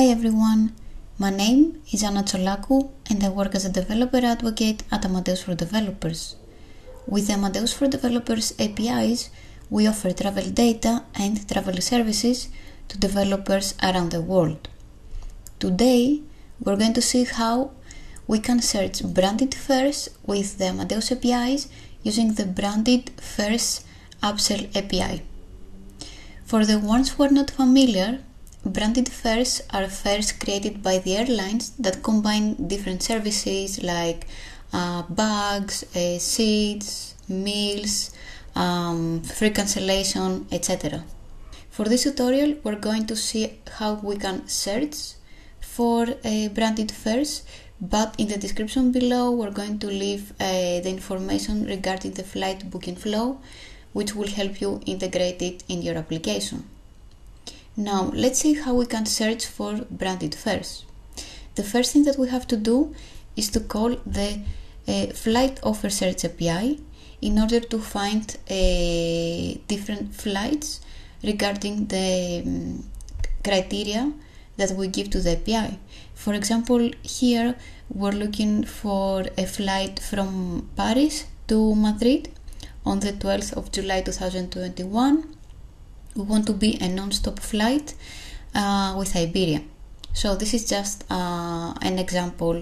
Hi everyone, my name is Anna Tsolakou and I work as a developer advocate at Amadeus for Developers. With the Amadeus for Developers APIs, we offer travel data and travel services to developers around the world. Today, we're going to see how we can search branded fares with the Amadeus APIs using the Branded Fares Upsell API. For the ones who are not familiar, branded fares are fares created by the airlines that combine different services like bags, seats, meals, free cancellation, etc. For this tutorial, we're going to see how we can search for branded fares, but in the description below we're going to leave the information regarding the flight booking flow, which will help you integrate it in your application. Now let's see how we can search for branded fares. The first thing that we have to do is to call the flight offer search API in order to find different flights regarding the criteria that we give to the API. For example, here we're looking for a flight from Paris to Madrid on the 12th of July 2021. We want to be a non-stop flight with Iberia. So this is just an example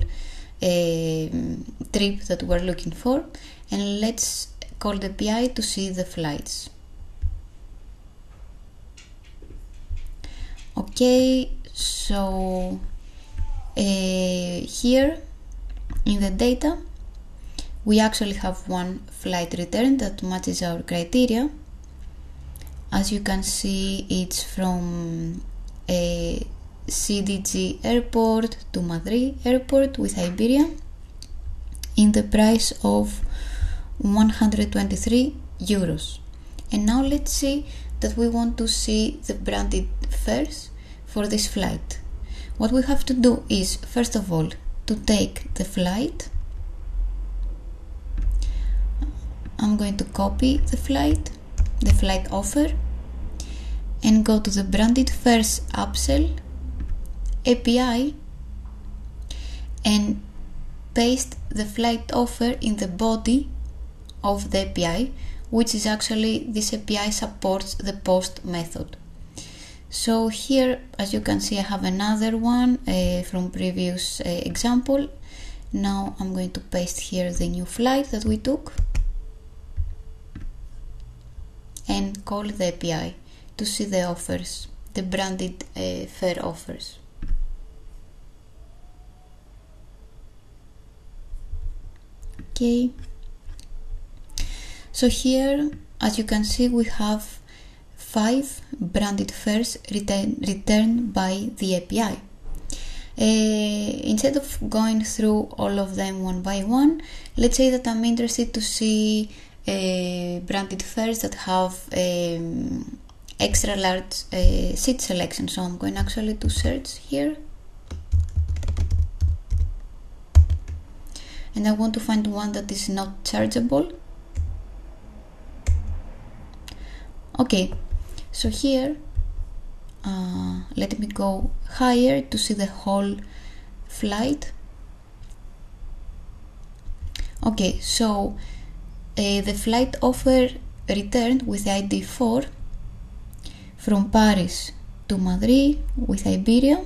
trip that we're looking for, and let's call the API to see the flights. Okay, so here in the data we actually have one flight return that matches our criteria. As you can see, it's from a CDG airport to Madrid airport with Iberia in the price of 123 euros. And now let's see that we want to see the branded fares for this flight. What we have to do is, first of all, to take the flight. I'm going to copy the flight offer, and go to the Branded Fares Upsell API and paste the flight offer in the body of the API, which is actually, this API supports the post method. So here, as you can see, I have another one from previous example. Now I'm going to paste here the new flight that we took and call the API to see the offers, the branded fare offers. Okay, so here, as you can see, we have 5 branded fares returned by the API. Instead of going through all of them one by one, let's say that I'm interested to see branded fares that have extra large seat selection. So I'm going actually to search here, and I want to find one that is not chargeable. Okay, so here let me go higher to see the whole flight. Okay, so the flight offer returned with the ID 4 from Paris to Madrid with Iberia.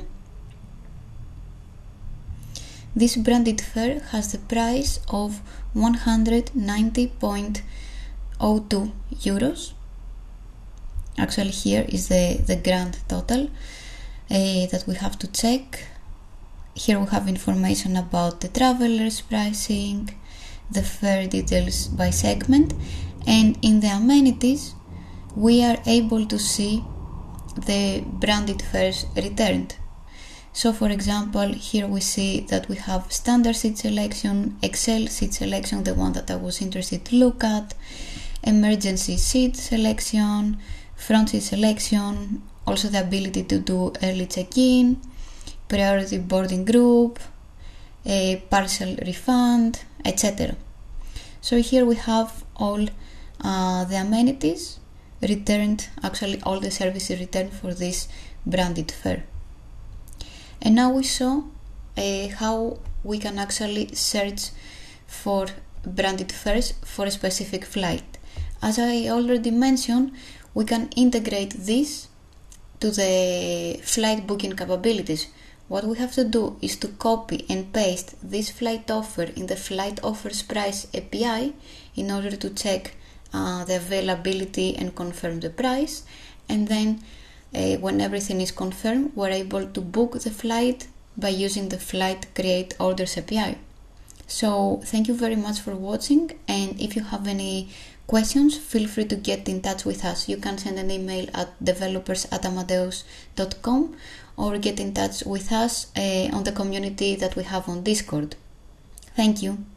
This branded fare has the price of 190.02 euros. Actually, here is the grand total that we have to check. Here we have information about the travelers' pricing, the fare details by segment, and in the amenities we are able to see the branded fares returned. So for example, here we see that we have standard seat selection, Excel seat selection, the one that I was interested to look at, emergency seat selection, front seat selection, also the ability to do early check-in, priority boarding group, a partial refund, etc. So here we have all the amenities returned, actually all the services returned for this branded fare. And now we saw how we can actually search for branded fares for a specific flight. As I already mentioned, we can integrate this to the flight booking capabilities. What we have to do is to copy and paste this flight offer in the flight offers price API in order to check the availability and confirm the price, and then when everything is confirmed, we're able to book the flight by using the flight create orders API. So thank you very much for watching, and if you have any questions, feel free to get in touch with us. You can send an email at developers@amadeus.com or get in touch with us on the community that we have on Discord. Thank you.